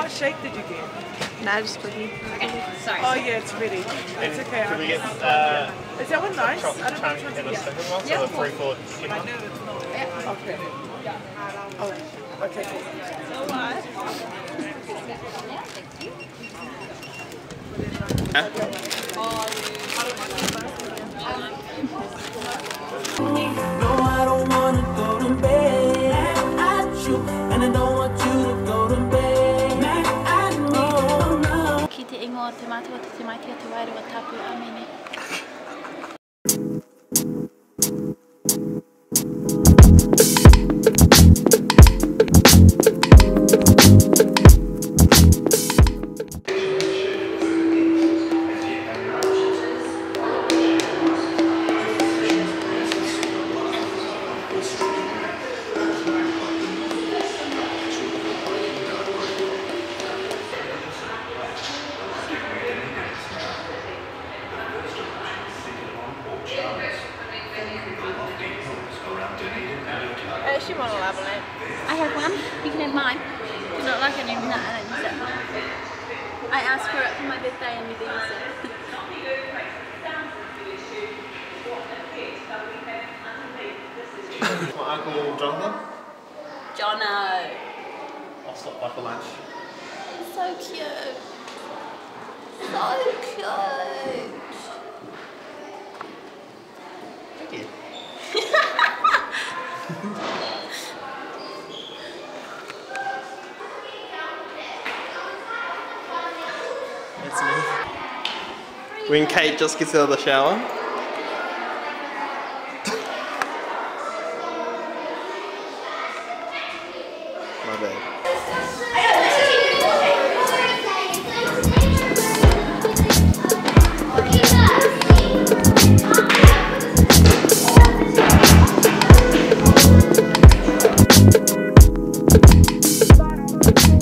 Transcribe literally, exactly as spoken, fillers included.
What shake did you get? Nah, just cookie. Okay, sorry. Oh yeah, it's ready. It's okay. Can we get uh, Is that one nice? chocolate I don't know chunk which in the one's second one, Yeah, so of the course. three four skin one? Yeah. Okay. Oh, okay, cool. Alright. No, I don't wanna go to bed at you, and I don't want you to go to bed at me. Kita ingat tomato atau tomato atau air atau tapu amini. I actually want to level it. I have one. You can have mine. Do not like any of that, I don't use it. I asked for it for my birthday and never used it. My uncle Jonathan. Jono. I'll stop by for lunch. So cute. So cute. Thank you. That's me. When Kate just gets out of the shower. My bad. Bye.